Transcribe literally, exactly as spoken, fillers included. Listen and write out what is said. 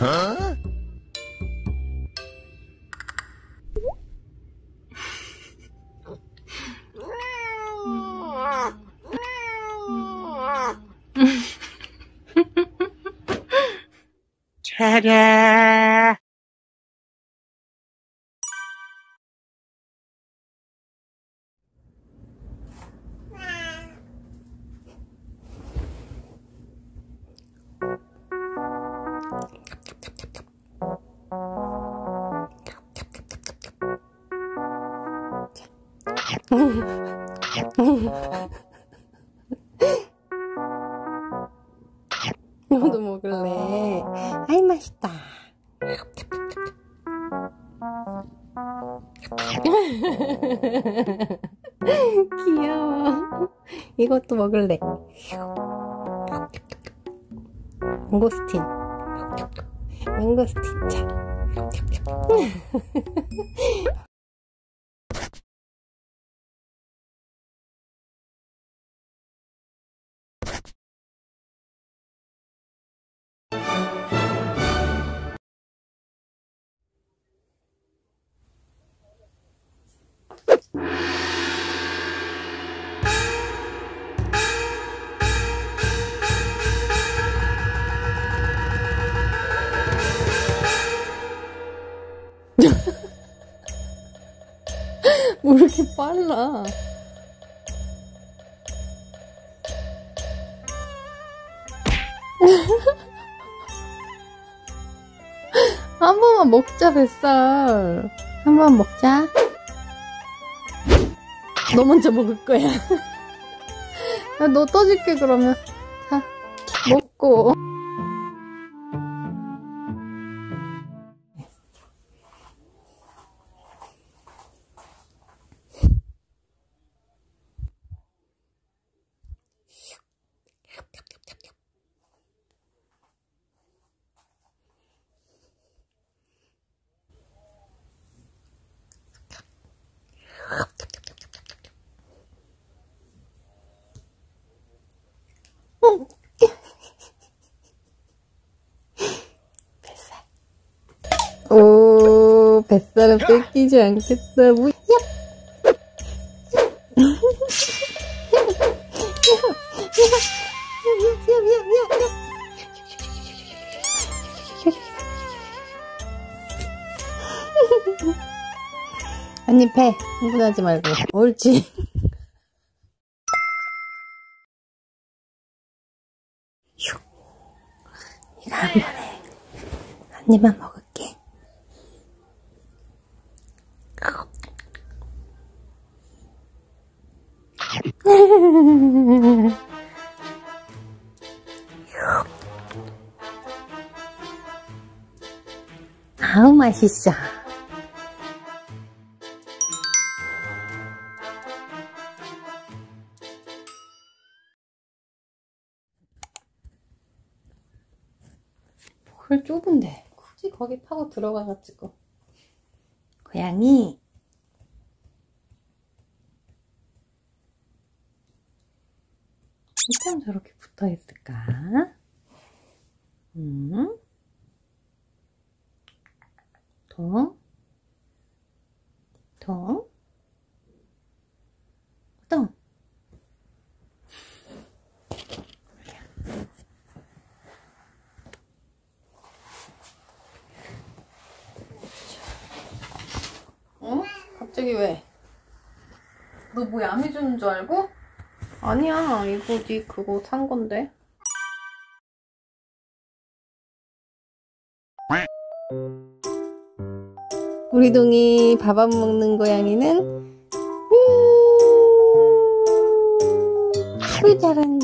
어? 차례. 너도 먹을래? 아이 맛있다. 귀여워. 이것도 먹을래. 맹고스틴. 맹고스틴. 자. 왜 이렇게 빨라? 한 번만 먹자, 뱃살. 한 번 먹자. 너 먼저 먹을 거야. 야, 너 떠줄게, 그러면. 자, 먹고. 오, 뱃살은 뺏기지 않겠다. 뭐, 야! 한입 해. 흥분하지 말고. 옳지. 이거 한 번에 한 입만 먹을게. 아우 맛있어. 그 좁은데 굳이 거기 파고 들어가가지고. 고양이 어쩜 저렇게 붙어있을까? 음? 통? 통? 똥! 어? 갑자기 왜? 너 뭐 양해주는 줄 알고? 아니야, 이거 네 그거 산 건데. 우리 동이 밥 안 먹는 고양이는 음, 아유 잘하네.